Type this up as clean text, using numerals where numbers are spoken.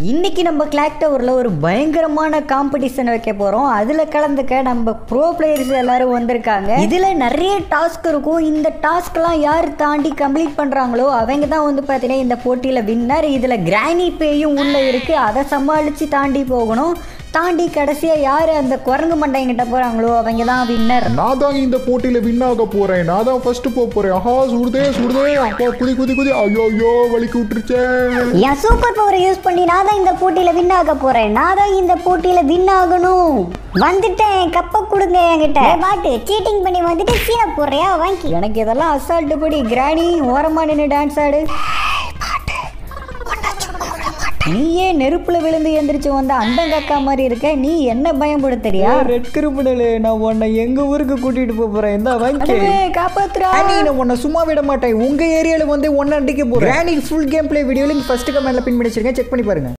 இன்னைக்கு நம்ம கிளாக் டவர்ல ஒரு பயங்கரமான காம்படிஷன் வைக்க போறோம். அதுல கலந்துக்க நம்ம ப்ரோ பிளேயர்ஸ் எல்லாரும் வந்திருக்காங்க. இதுல நிறைய டாஸ்க் இருக்கும். இந்த டாஸ்க் எல்லாம் யார் தாண்டி கம்ப்ளீட் பண்றாங்களோ அவங்க தான் வந்து பாத்தீங்கன்னா இந்த போட்டியில வின்னர். இதுல கிரானி பேயும் உள்ள இருக்கு. அதை சமாளிச்சு தாண்டி போகணும். தாண்டி கடைசியா யாரு அந்த குரங்கு மண்டைங்கிட்ட போறாங்களோ அவங்க தான் வின்னர். நான் தான் இந்த போட்டியில வின் ஆக போறேன். நான் தான் ஃபர்ஸ்ட் போறேன். ஆஹா சுடுதே அப்பா குதி ஐயோ வலிக்கு விட்டுருச்சே. என் சூப்பர் பவரை யூஸ் பண்ணி நான் தான் இந்த போட்டியில வின் ஆக போறேன். நான் தான் இந்த போட்டியில வின் ஆகணும். வந்துட்டேன், கப்ப கொடுங்க என்கிட்ட. பாட்டு சீட்டிங் பண்ணி வந்துட்டு சீனை போடுறியா, வாங்கி. எனக்கு இதெல்லாம் அசால்ட்டு படி. கிரானி ஓரமா நின்று டான்ஸ் ஆடு. நீயே நெருப்புல விழுந்து எந்திரிச்சு வந்த அந்த கக்கா மாதிரி இருக்க. நீ என்ன பயன்படுத்துறியா? ரெட் கிரிமினல், நான் உன்னை எங்க ஊருக்கு கூட்டிட்டு போறேன். இந்த வாங்கி காப்பாத்துறா. நான் உன்னை சும்மா விட மாட்டேன். உங்க ஏரியால வந்து ஒன்னு அடிக்க போறேன். Full game play video link first கமெண்ட்ல பின் பண்ணி வச்சிருக்கேன், செக் பண்ணி பாருங்க.